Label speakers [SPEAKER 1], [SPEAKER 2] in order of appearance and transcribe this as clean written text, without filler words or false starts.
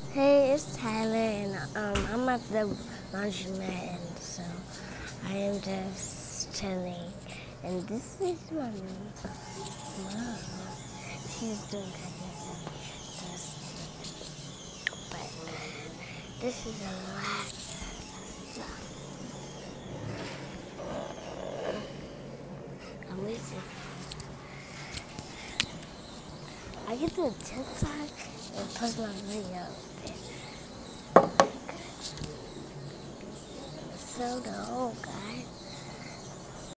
[SPEAKER 1] Hey, it's Tyler, and I'm at the laundromat, and so I am just chilling. And this is my mom. She's doing cooking, but this is a lot of stuff. I'm waiting. I get to TikTok and post my video there. So the old guy.